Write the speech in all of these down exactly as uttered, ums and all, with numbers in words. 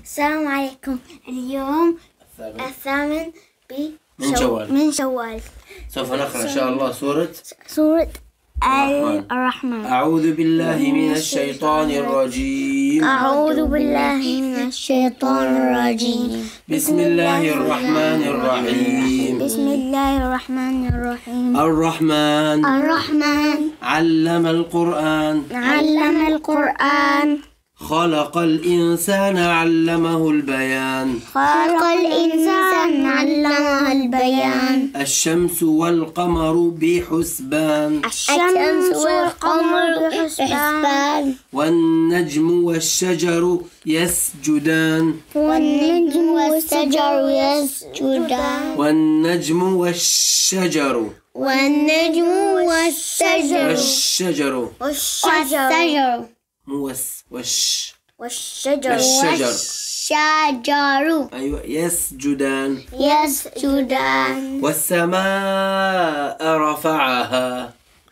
السلام عليكم. اليوم الثامن, الثامن من شوال من شوال سوف نقرأ إن شاء الله سورة سورة الرحمن. الرحمن. أعوذ بالله من الشيطان الرجيم أعوذ بالله من الشيطان الرجيم. بسم الله الرحمن الرحيم بسم الله الرحمن الرحيم. الرحمن الرحمن علم القرآن علم القرآن. خلق الإنسان علمه البيان خلق الإنسان علمه البيان. الشمس والقمر بحسبان الشمس والقمر بحسبان. والنجم والشجر يسجدان والنجم والشجر يسجدان. والنجم والشجر والنجم والشجر والشجر والشجر موس وش والشجر الشجر والشجر أيوة يسجدان. يسجدان. والسماء رفعها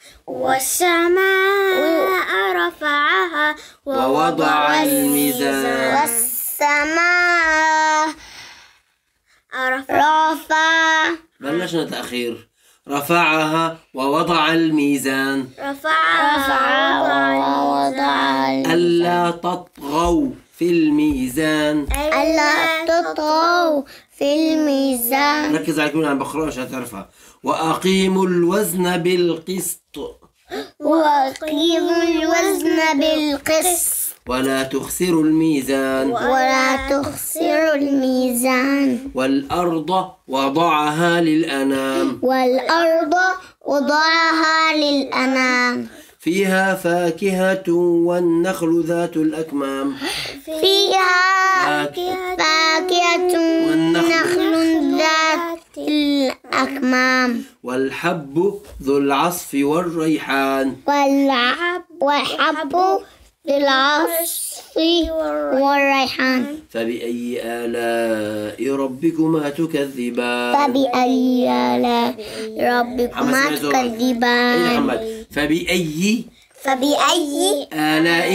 والسماء رفعها ووضع الميزان. والسماء رفع بلشنا تأخير. رفعها ووضع الميزان رفع ووضع ألا تطغوا في الميزان. ألا تطغوا في الميزان. ركز على الكلمة، أنا بقرأ عشان تعرفها. وأقيموا الوزن بالقسط وأقيموا الوزن بالقسط ولا تخسروا الميزان. ولا تخسروا الميزان. والأرض وضعها للأنام والأرض وضعها للأنام. فيها فاكهة والنخل ذات الأكمام. فيها فاكهة والنخل ذات الأكمام. والحب ذو العصف والريحان. والحب والحب بالعصف والريحان. فبأي آلاء ربكما تكذبان. فبأي آلاء ربكما أي تكذبان. محمد. فبأي فبأي آلاء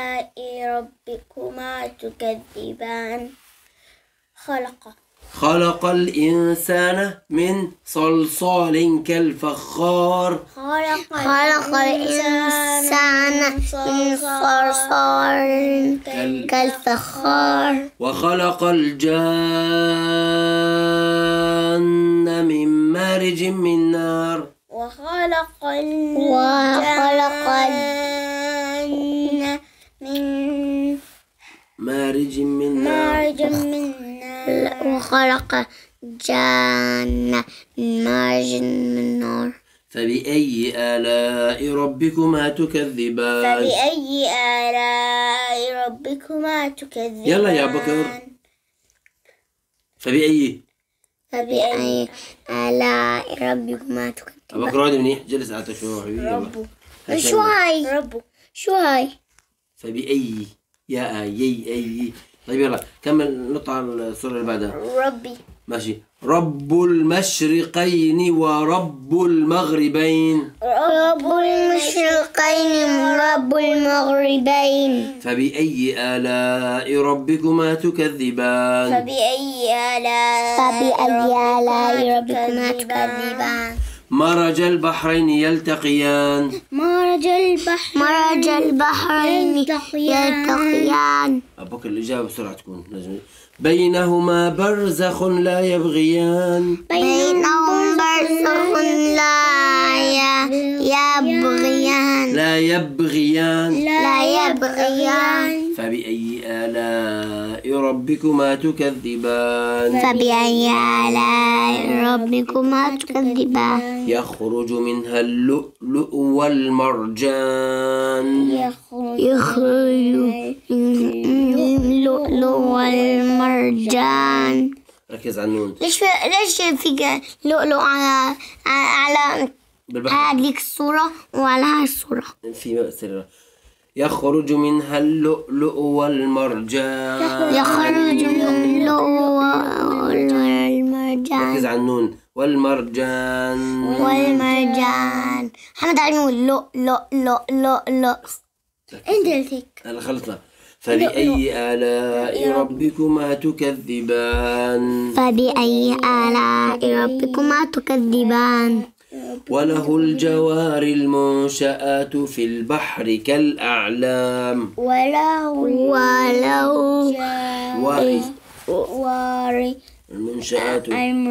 ربكما تكذبان. خلق خلق الإنسان من صلصال كالفخار. خلق الإنسان من صلصال كالفخار. وخلق الجان من مارج من نار. وخلق الجان من مارج من نار. مارج من نار. وخلق الجان من مارج من نار. فبأي آلاء ربكما تكذبان. فبأي آلاء ربكما تكذبان. يلا يا بكر. فبأي فبأي آلاء ربكما تكذبان. بكر هذا منيح، جلس على شوي. يلا شو هاي؟ ربو شو هاي؟ فبأي يا أي أي. طيب يلا كمل، نطلع السورة اللي بعدها. ربي ماشي. رب المشرقين ورب المغربين. رب المشرقين ورب المغربين. فبأي آلاء ربكما تكذبان. فبأي آلاء فبأي آلاء ربكما تكذبان. مرج البحرين يلتقيان. مرج البحر مرج البحرين يلتقيان. أبوك الإجابة بسرعة تكون لازم. بينهما برزخ لا يبغيان. بينهم برزخ لا يبغيان. لا يبغيان لا يبغيان. فبأي آلاء ربكما تكذبان. فبأي آلاء ربكما تكذبان. يخرج منها اللؤلؤ والمرجان. يخرج اللؤلؤ والمرجان. ركز على النون. ليش في ليش في لؤلؤ على على بالبحر هذيك الصورة وعلى هاي الصورة؟ في سريرة. يخرج منها اللؤلؤ والمرجان. يخرج اللؤلؤ والمرجان. ركز على النون. والمرجان والمرجان. حمد علي يقول لؤ لؤ لؤ لؤ لؤ. انت قلت هيك. هلا خلصنا. فبأي آلاء ربكما تكذبان فبأي آلاء ربكما تكذبان وله الجوار المنشآت في البحر كالأعلام وله وله واري واري المنشآت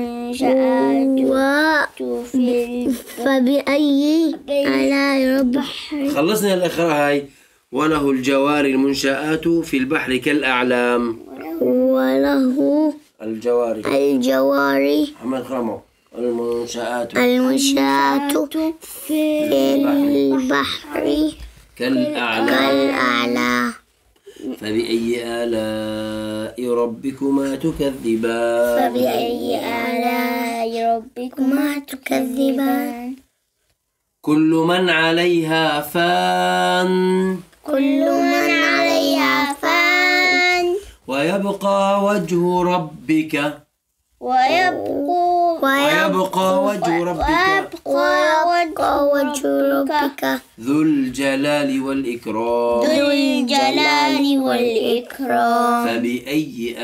المنشآت في فبأي آلاء ربك خلصنا الأخرى هاي وله الجوار المنشآت في البحر كالأعلام وله الجوار الجوار محمد خرمو المنشآت المنشآت في البحر كالأعلام كالأعلى فبأي آلاء ربكما تكذبان فبأي آلاء ربكما تكذبان كل من عليها فان كل من عليها فان ويبقى وجه ربك ويبقى ويبقى وجه ربك ويبقى وجه ربك ذو الجلال والإكرام ذو الجلال والإكرام فبأي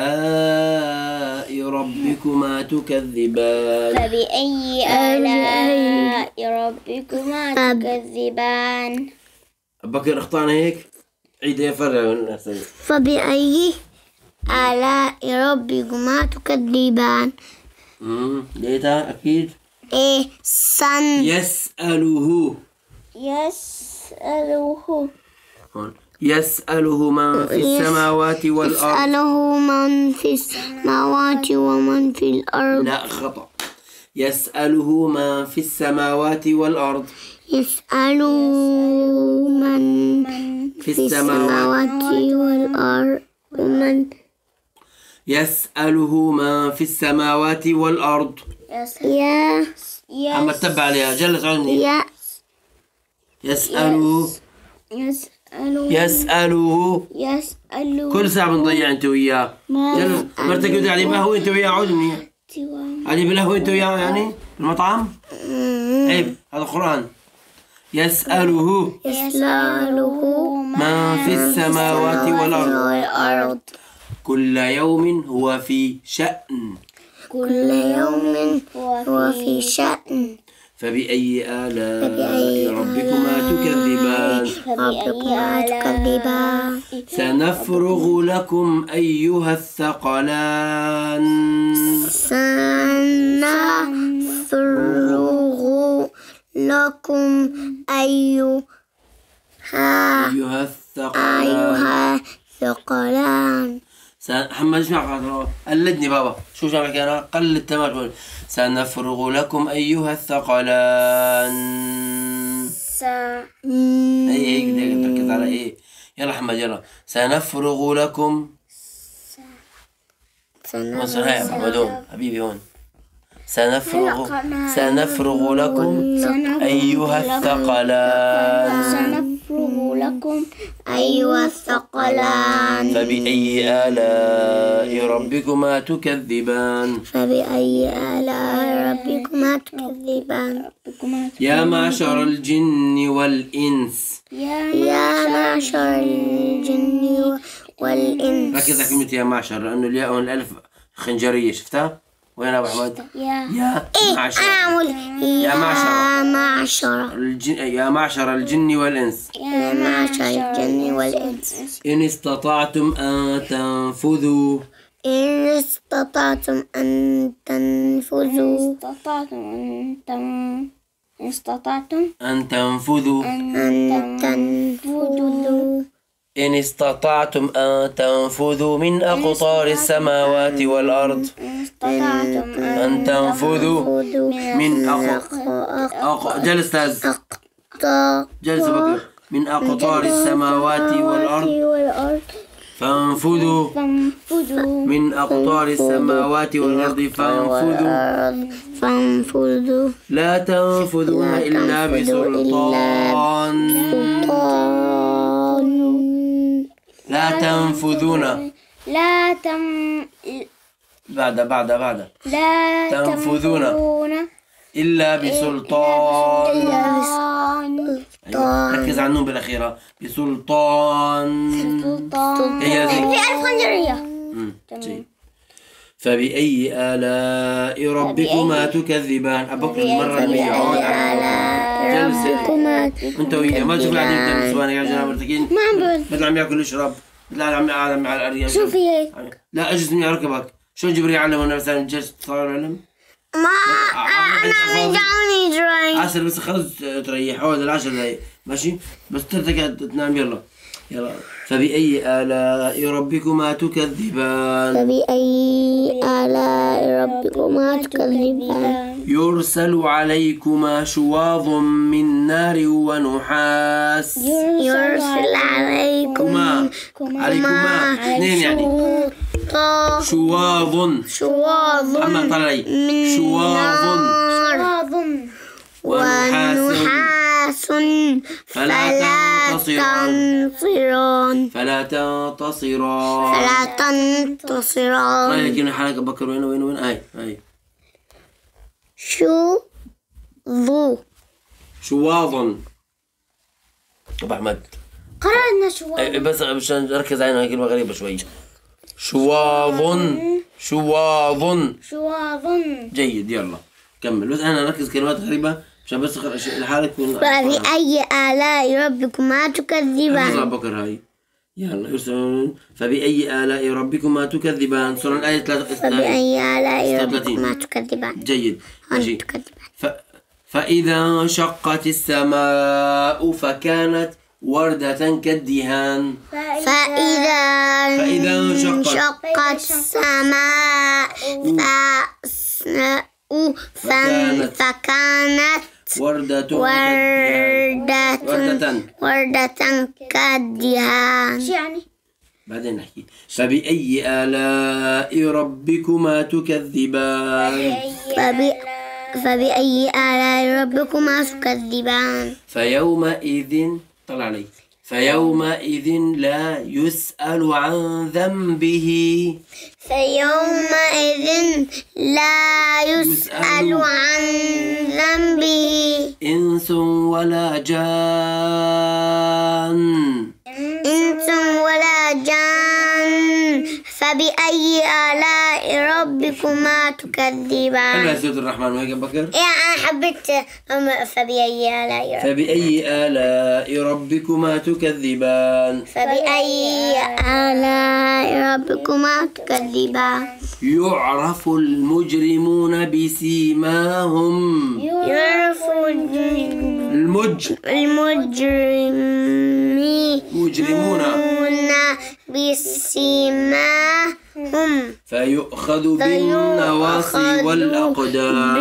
آلاء ربكما تكذبان فبأي آلاء ربكما تكذبان بكر اخطأنا هيك عيد يفرع فبأي آلاء ربكما تكذبان امم لقيتها أكيد إيه سن يسأله يسأله هون. يسأله من في السماوات والأرض يسأله من في السماوات ومن في الأرض لا خطأ يسأله من في السماوات والأرض يسأله من في في السماوات والأرض ومن يسأله من في السماوات والأرض يا محمد تبع عليها جلس عني يا يسأله يسأله يسأله يسأله كل ساعة بنضيع أنت وياه جلس مرتك يقول علي بهو أنت وياه عودني علي بالهو أنت وياه يعني المطعم عيب هذا قرآن يسأله يسأله من في السماوات والأرض والأرض كل يوم هو في شأن كل يوم هو في شأن فبأي آلاء ربكما تكذبان ربكما تكذبان سنفرغ لكم أيها الثقلان سنفرغ لكم أيها أيها الثقلان أيها الثقلان محمد اسمع قادر قلدني بابا شو جابك أنا قلد تمام سنفرغ لكم أيها الثقلان س أي أي كده تركز على إيه يلا محمد يلا سنفرغ لكم مصر هاي محمد حبيبي هون سنفرغ سنفرغ لكم أيها الثقلان سنفرغ لكم أيها الثقلان فبأي آلاء ربكما تكذبان فبأي آلاء ربكما تكذبان يا معشر الجن والإنس يا معشر الجن والإنس ركز على كلمة يا معشر لأنه الياء والألف خنجرية شفتها؟ وين أبو أحمد؟ يا يا معشر يا معشر. معشر الجن يا معشر الجن والإنس يا معشر الجن والإنس إن استطعتم أن تنفذوا إن استطعتم أن تنفذوا استطعتم أن تنفذوا أن تنفذوا إن استطعتم أن تنفذوا من أقطار السماوات والأرض أن تنفذوا من أق... أق... جلس تاز جلس بكر من أقطار السماوات والأرض فانفذوا من أقطار السماوات والأرض فانفذوا فانفذوا لا تنفذون إلا بسلطان لا تنفذون لا تم بعد بعد بعد لا تنفذون إلا بسلطان. بسلطان. ركز على النون بالأخيرة. بسلطان. سلطان. هي زي في ألف خنجرية. جيد. فبأي آلاء ربكما تكذبان؟ أبوك المرة المية عود ربكما أنت وياه ما تشوف قاعدين قدام النسوان قاعدين مرتكين ما عم بقول. مثل عم ياكل يشرب مثل عم يعلم على الأرياف. شوفي هيك. لا أجلس مني أركبك. شلون جبريل علمنا مثلا جلس صار العلم؟ ما أنا رجعوني دراي. عشر بس خلص تريح عود العشر دقايق ماشي بس ترتك تنام يلا يلا. فبأي آلاء ربكما تكذبان؟ فبأي آلاء ربكما تكذبان؟ يرسل عليكما شواظ من نار ونحاس. يرسل عليكما عليكما اثنين يعني شواظ شواظ أما طلعي شواظ ونحاس فلا تنتصران فلا تنتصران فلا تنتصران. طيب كنا حالك بكر وين وين وين هاي هاي شو ذو شواظ. أبو أحمد قرأنا شواظ بس مشان أركز علينا كلمة غريبة شوي. شواظ شواظ شواظ. جيد يلا كمل بس أنا أركز كلمات غريبة عشان بس لحالك. فبأي آلاء ربكما تكذبان؟ بكر هاي يلا يرسلون. فبأي آلاء ربكما تكذبان؟ سورة الآية ثلاثة. فبأي آلاء ربكما تكذبان؟ جيد ماشي. ف... فإذا انشقت السماء فكانت وردة كالدهان. فإذا فإذا انشقت السماء فكانت فكانت وردة وردة وردة وردة كالدهان. شو يعني؟ بعدين نحكي. فبأي آلاء ربكما تكذبان؟ فبأي فبأي آلاء ربكما تكذبان؟ فيومئذ طلع علي فيومئذ لا يسأل عن ذنبه. فيومئذ لا يسأل عن ذنبه إنس ولا جان. إنس ولا جان. فبأي آلاء ربكما تكذبان؟ حلوة سورة الرحمن وهيك بكر. يا أنا حبيت فبأي آلاء ربكما. فبأي آلاء ربكما تكذبان؟ فبأي آلاء ربكما تكذبان؟ يعرف المجرمون بسيماهم. يعرف المج المجرمين مجرمون بسيماهم فيؤخذ بالنواصي والأقدام.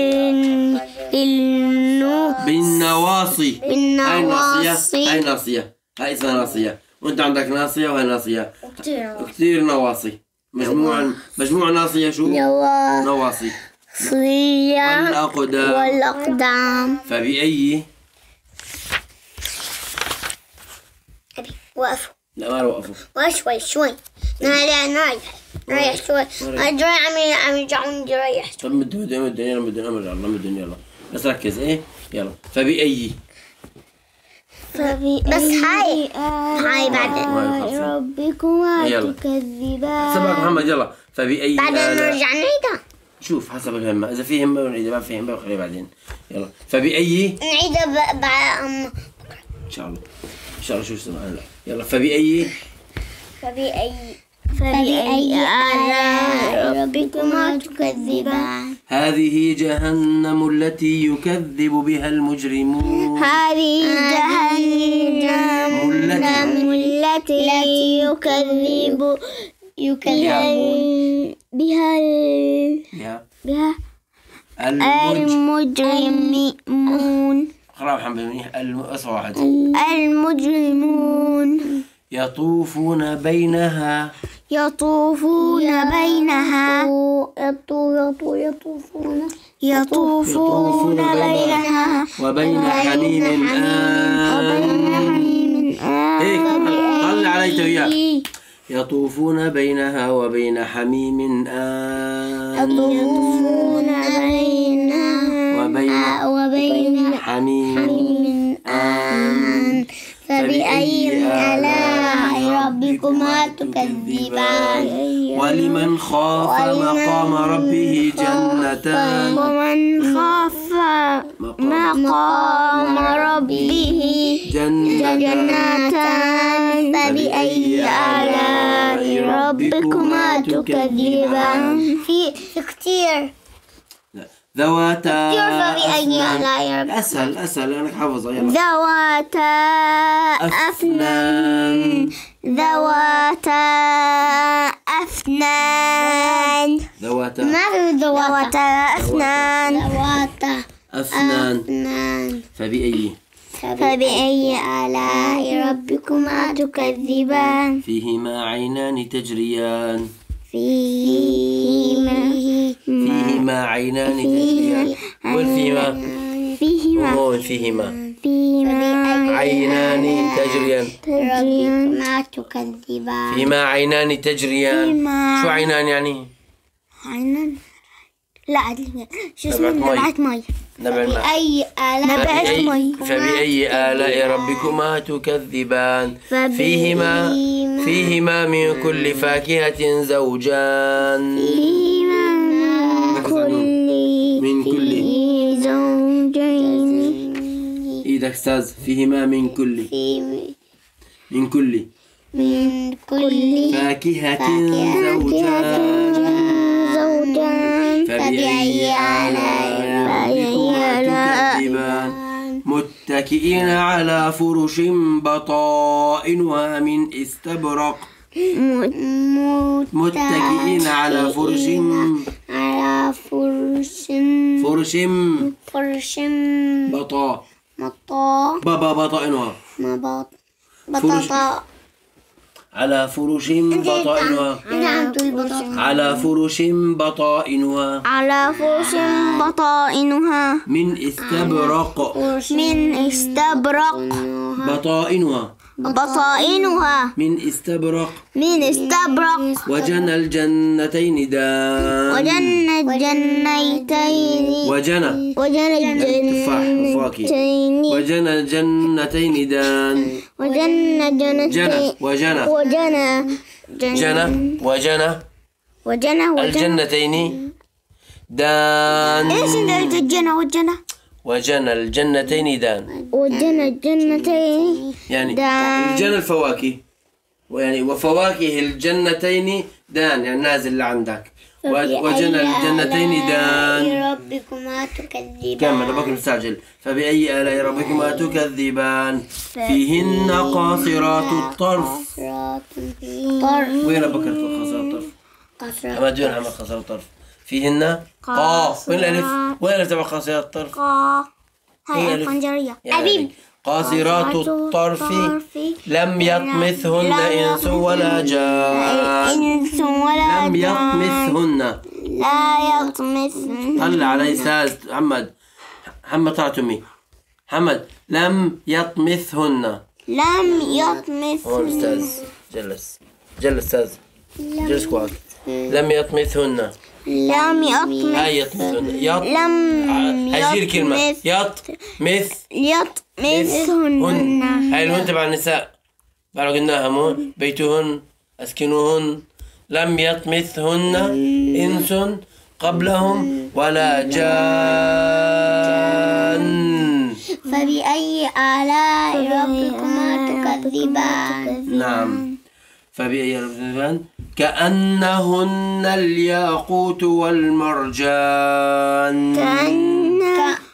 بالنواصي. هاي ناصية هاي ناصية هاي اسمها ناصية وانت عندك ناصية وهي ناصية كثير نواصي. مجموع مجموع ناصية شو؟ نواصي والأقدام. والأقدام. فبأي وقفوا. لا ما وقفوا. وشوي شوي نريح نريح نريح شوي. الجوي عم عم يرجعون يريح. طب مد مد مد يلا مد أمر الله مد يلا بس ركز إيه يلا. فبأي فبأي بس هاي هاي بعدين ربكما يلا. تكذبان؟ سبق محمد يلا. فبأي بعدين آلاء نرجع نعيدها. شوف حسب الهمة إذا في همة ونعيدها ما في همة وخليها بعدين يلا. فبأي نعيدها بعد إن شاء الله إن شاء الله شو اسمه لا يلا. فبأي فبأي فبأي آلاء ربكما تكذبان؟ هذه جهنم التي يكذب بها المجرمون. هذه جهنم التي يكذب يكذب بها يا بها المجرمون. المجرمون. اقرأ محمد منيح. أصغر واحد. المجرمون يطوفون بينها يطوفون بينها يطوفون يطوفون بينها وبين حميم آن. هيك طلع علي توياه. يطوفون بينها وبين حميم آن. يطوفون بينها وبين وبين حميم آن فبأي آلاء ربكما تكذبان ولمن خاف مقام ربه جنتان ومن خاف مقام ربه جنتان فبأي آلاء ربكما تكذبان في كتير ذواتا فبأي آلاء ربكما أسهل أسهل أنا حافظ يلا ذواتا أفنان ذواتا أفنان ذواتا ما في ذواتا أفنان ذواتا أفنان أفنان فبأي فبأي آلاء ربكما تكذبان فيهما عينان تجريان فيهما فيهما عينان تجريان والفيهما فيهما وين فيهما فيهما عينان تجريان ربكما تكذبان فيهما عينان تجريان فيهما شو عينان يعني؟ عينان لا عدل شو نبعة اسمه مي. نبعة مي نبع الماء أي آلاء فبأي, فبأي آلاء ربكما تكذبان فيهما فيهما من كل فاكهة زوجان فيهما كل من كل زوجين إذا أستاذ فيهما من كل من كل من كل فاكهة زوجان زوجان فبأي آلاء ربكما تكذبان متكئين على فرش بطائنها من استبرق متكئين على فرش على فرش فرش فرش بطا مطا بابا بطائنها مبط فرش. بطاطا على فرش بطائنها نعم تقول بطاطا على فرش بطائنها على فرش بطائنها من استبرق من استبرق بطائنها بطائنها من استبرق من استبرق وجنى الجنتين دان وجنى الجنتين وجنى وجنى تفاح فواكه الجنتين وجنى الجنتين دان وجنى جنى الجنتين وجنى وجنى جنى وجنى وجنى وجنى الجنتين دان ايش انت الجنى والجنى وجنى الجنتين دان وجنى الجنتين يعني دان. الجنى الفواكه ويعني وفواكه الجنتين دان يعني نازل لعندك وجنى الجنتين دان ربكما تكذبان كمل أنا بكر مستعجل فبأي آلاء ربكما تكذبان فيهن قاصرات الطرف طرف وين بكر قاصرات الطرف قصر أما دون عمل قاصرات الطرف فيهن قاف وين الألف وين الألف تبع قاصرات الطرف قا هي هاي ألف. الخنجرية يعني أبيب قاصرات الطرف لم يطمثهن إنس ولا جان إنس ولا لم جان. يطمثهن لا يطمثهن طلع علي أستاذ محمد محمد طلع تمي محمد لم يطمثهن لم هون يطمثهن أستاذ جلس جلس أستاذ جلس كواك لم يطمثهن لم يطمث هاي يطمثهن يط لم هاي الكلمة يطمث يطمث يطمثهن هن هاي الهن تبع النساء بعد قلناها مو بيتهن أسكنوهن لم يطمثهن إنس قبلهم ولا جان فبأي آلاء ربكما تكذبان نعم فبأي آلاء تكذبان كأنهن الياقوت والمرجان كأن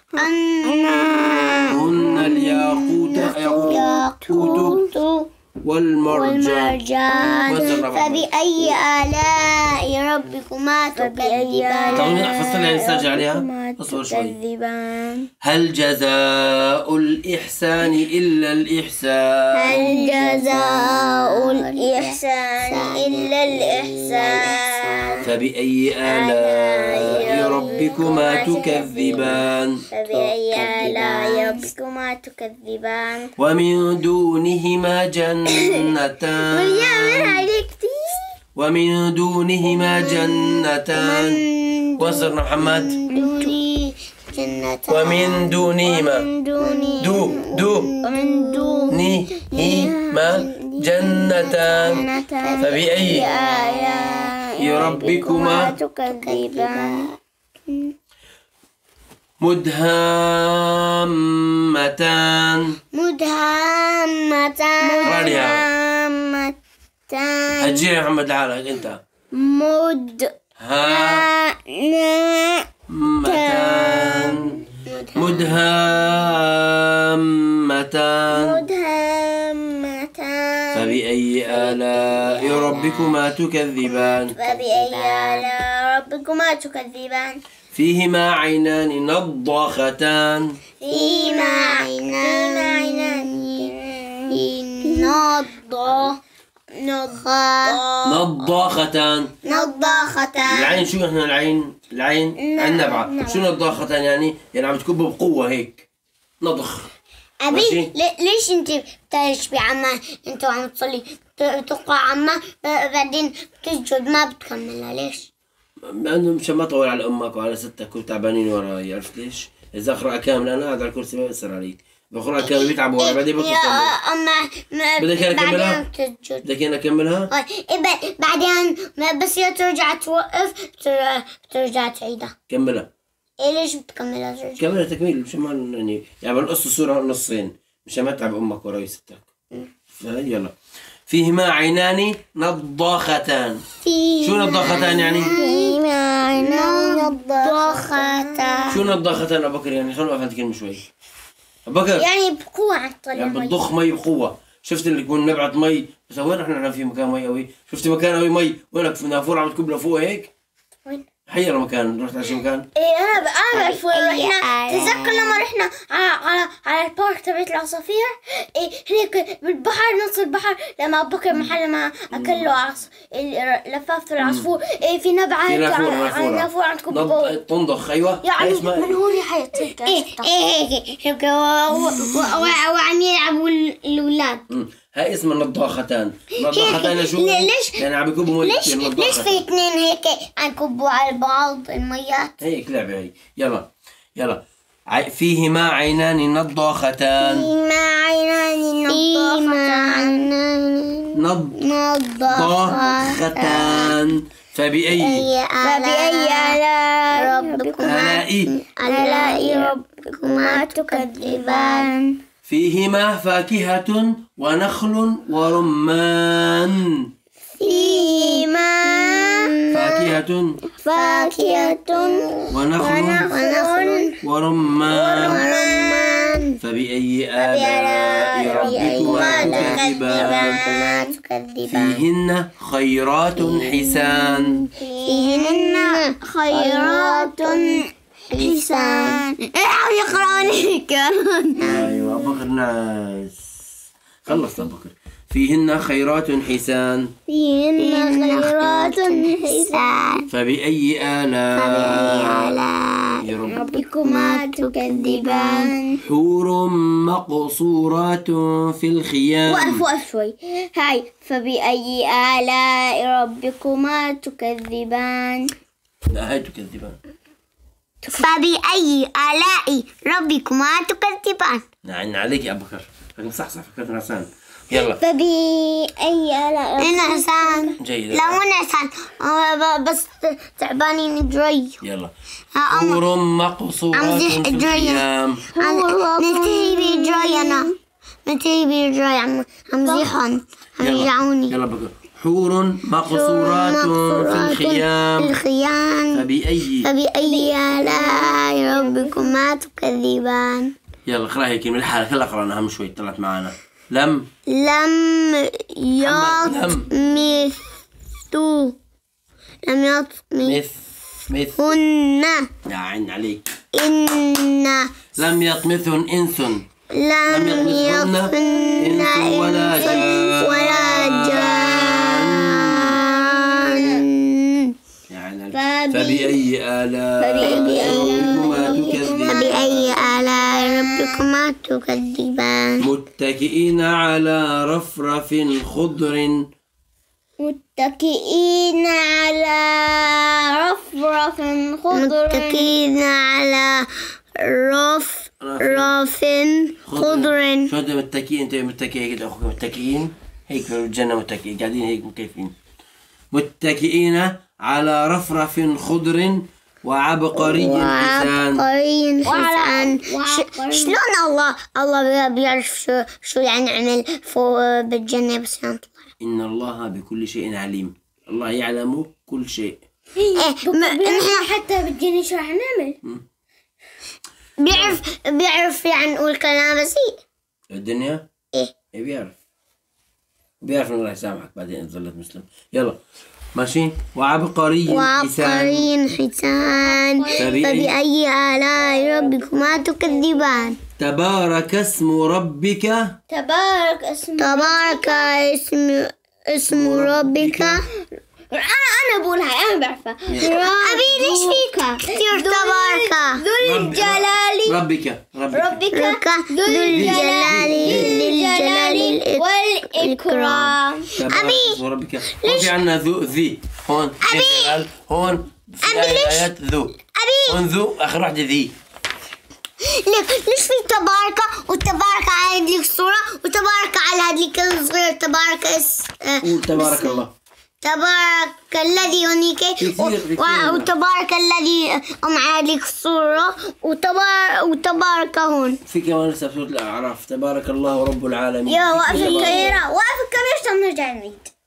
هن الياقوت ياقوت والمرجان والمرجان فبأي آلاء ربكما تكذبان طيب حفظت لي نسترجع عليها اصبر شوي هل جزاء الإحسان إلا الإحسان هل جزاء الإحسان إلا الإحسان فبأي آلاء ربكما تكذبان فبأي آلاء ربكما تكذبان ومن دونهما جنتان ومن دونهما جنتان وصلنا محمد دوني جنتان ومن دونهما دو دو ومن دونهما جنتان فبأي آلاء ربكما تكذبان مدهامتان مدهامتان هتجي يا محمد لحالك انت مد ها متان مدهامتان مدهامتان فبأي آلاء ربكما تكذبان فبأي آلاء ربكما تكذبان فيهما عينان نضاختان فيهما عينان نضاختان نضاختان نضاختان العين شو احنا العين العين عين نبعة شو نضاختان يعني يعني عم تكب بقوة هيك نضخ أبي ليش أنت بتشبي عما أنت عم تصلي تقرأ عما بعدين بتسجد ما بتكملها ليش؟ لأنه مشان ما أطول على أمك وعلى ستك وتعبانين وراي عرفت ليش؟ إذا أقرأ كامل أنا قاعد على الكرسي ما بيأثر علي بقرأ كامل بيتعبوا وراي بعدين بطل أما بدك أنا أكملها؟ بتسجد بدك أنا أكملها؟ بعدين بس هي ترجع توقف ترجع تعيدها كملها إيه ليش بتكملها ترجع؟ كملها تكميل مشان ما يعني يعني بنقص الصورة نصين مشان ما تتعب أمك وراي ستك يلا فيهما عينان نضاختان شو نضاختان يعني؟ فيهما عينان نضاختان شو نضاختان أبو بكر يعني خلونا أفهم كلمة شوي أبو بكر يعني بقوة على الطريق يعني بتضخ مي بقوة شفت اللي يكون نبعة مي بس وين احنا في مكان مي قوي شفت مكان قوي مي وينك في نافورة عم تكب لفوق هيك وين؟ حيرة مكان رحت على شي مكان ايه انا انا بعرف وين رحنا تتذكر لما رحنا على على على البارك تبعت العصافير ايه هنيك بالبحر نص البحر لما ابو بكر محل ما اكل له عص لفافة العصفور ايه في نبعة في نافورة على النافورة عم تكب فوق تنضخ ايوه يعني من هون حيطير ايه ايه هيك هيك وعم يلعبوا الاولاد هاي اسمها نضاختان نضاختان شو ليش يعني عم يكبوا مي ليش ليش في اثنين هيك عم يكبوا على بعض الميات هيك لعبة هي يلا يلا فيهما عينان نضاختان فيهما عينان نضاختان فبأي فبأي آلاء ربكما آلاء ربكما تكذبان فيهما فاكهة ونخل ورمان فيهما فاكهة فاكهة ونخل ورمان فبأي آلاء ربكما تكذبان فيهن خيرات حسان فيهن خيرات حسان ايه يقرأني كمان ايوه ابو بكر ناس خلص ابو بكر فيهن خيرات حسان فيهن خيرات حسان فبأي آلاء ربكما تكذبان حور مقصورات في الخيام وقف وقف شوي هاي فبأي آلاء ربكما تكذبان لا هاي تكذبان فبأي آلاء ربكما تكذبان نعم عليك يا ابو بكر لكن صح صح فكرت حسان يلا فبأي آلاء أنا حسان جيد لا مو حسان بس تعبانين جري يلا حور مقصورات في الخيام ننتهي بجري أنا ننتهي بجري عم عم زيحن عم يرجعوني يلا بكر حور مقصورات في الخيام الخيام فبأي فبأي آلاء ربكما تكذبان يلا اقرأ هيك من الحالة هلا قرأنا أهم شوي طلعت معنا لم لم يطمث لم يطمث مث هن يا عين عليك إن لم يطمثهن إنس لم يطمثهن إنس ولا جان ولا جان فبأي آلاء ربكما تكذبان فبأي آلاء ربكما تكذبان متكئين على رفرف خضر متكئين على رفرف خضر متكئين على رف رف خضر. شو انتم متكئين؟ انتم متكئين كده اخوكم متكئين هيك في الجنة، متكئين قاعدين هيك مكيفين متكئين على رفرف خضر وعبقري حسان. وعبقري حسان. شلون الله الله بيعرف شو شو يعني نعمل فوق بالجنة بس نطلع؟ إن الله بكل شيء عليم، الله يعلم كل شيء. إيه نحن حتى بالجنة شو رح نعمل؟ بيعرف بيعرف يعني نقول كلام بسيء. الدنيا؟ إيه إيه بيعرف بيعرف إنه راح يسامحك بعدين إن ظلت مسلم. يلا ماشي. وعبقري حسان. وعبقري حسان. فبأي آلاء ربكما تكذبان؟ تبارك اسم ربك. تبارك اسم تبارك اسم اسم ربك. أنا أنا بقولها أنا بعرفها. أبي ليش فيك كثير تبارك ذو الجلال ربك ربك ربك ذو الجلال الجلال والإكرام. تبارك اسم ربك. هون في عنا ذو ذي هون. أبي هون في آيات ذو. هون ذو آخر واحدة ذي. ليش في تبارك وتبارك على هذيك الصورة وتبارك على هذيك الصورة؟ تبارك اس قول تبارك الله. تبارك الذي هنيك وتبارك الذي مع هذيك الصورة وتبارك وتبارك هون. في كمان لسه بسورة الأعراف تبارك الله رب العالمين. يا وقف الكاميرا وقف الكاميرا عشان نرجع نعيد.